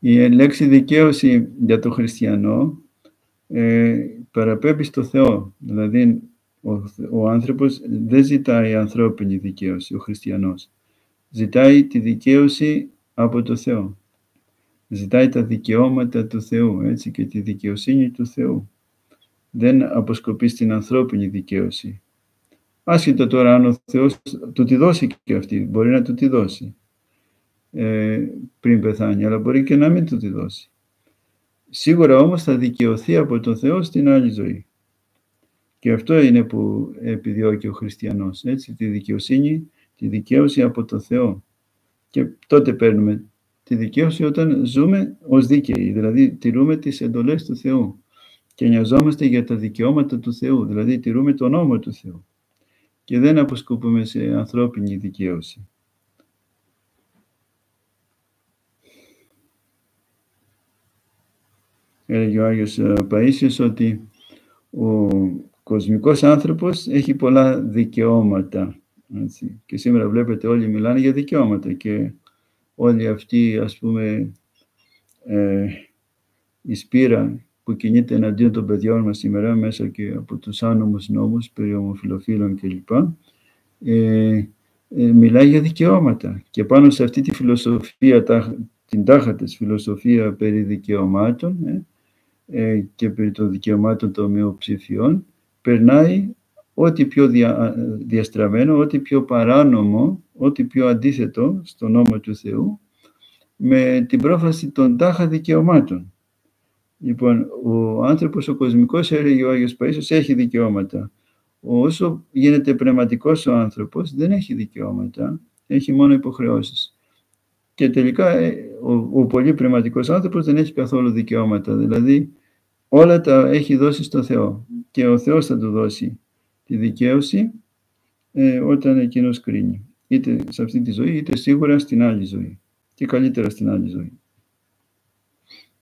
Η λέξη δικαίωση για το χριστιανό παραπέμπει στο Θεό. Δηλαδή, ο άνθρωπος δεν ζητάει ανθρώπινη δικαίωση, ο χριστιανός. Ζητάει τη δικαίωση από το Θεό. Ζητάει τα δικαιώματα του Θεού, έτσι, και τη δικαιοσύνη του Θεού. Δεν αποσκοπεί στην ανθρώπινη δικαίωση. Άσχετα τώρα αν ο Θεός του τη δώσει και αυτή, μπορεί να του τη δώσει πριν πεθάνει, αλλά μπορεί και να μην του τη δώσει. Σίγουρα όμως θα δικαιωθεί από τον Θεό στην άλλη ζωή. Και αυτό είναι που επιδιώκει ο χριστιανός, έτσι, τη δικαιοσύνη, τη δικαίωση από τον Θεό. Και τότε παίρνουμε τη δικαίωση όταν ζούμε ως δίκαιοι, δηλαδή τηρούμε τις εντολές του Θεού και νοιαζόμαστε για τα δικαιώματα του Θεού, δηλαδή τηρούμε τον νόμο του Θεού και δεν αποσκοπούμε σε ανθρώπινη δικαίωση. Έλεγε ο Άγιος Παΐσιος ότι ο κοσμικός άνθρωπος έχει πολλά δικαιώματα. Έτσι. Και σήμερα βλέπετε όλοι μιλάνε για δικαιώματα και όλοι αυτοί, ας πούμε, η σπήρα που κινείται εναντίον των παιδιών μας σήμερα μέσα και από τους άνομους νόμους περί ομοφυλοφίλων κλπ. Μιλάει για δικαιώματα. Και πάνω σε αυτή τη φιλοσοφία, την τάχατες φιλοσοφία περί δικαιωμάτων και περί των δικαιωμάτων των μειοψηφιών, περνάει ό,τι πιο διαστραμμένο, ό,τι πιο παράνομο, ό,τι πιο αντίθετο στον νόμο του Θεού, με την πρόφαση των τάχα δικαιωμάτων. Λοιπόν, ο άνθρωπος, ο κοσμικός, έλεγε ο Άγιος Παΐσιος, έχει δικαιώματα. Όσο γίνεται πνευματικός ο άνθρωπος, δεν έχει δικαιώματα, έχει μόνο υποχρεώσεις. Και τελικά ο πολύ πνευματικός άνθρωπος δεν έχει καθόλου δικαιώματα, δηλαδή όλα τα έχει δώσει στο Θεό και ο Θεός θα του δώσει τη δικαίωση όταν εκείνος κρίνει, είτε σε αυτή τη ζωή είτε σίγουρα στην άλλη ζωή και καλύτερα στην άλλη ζωή.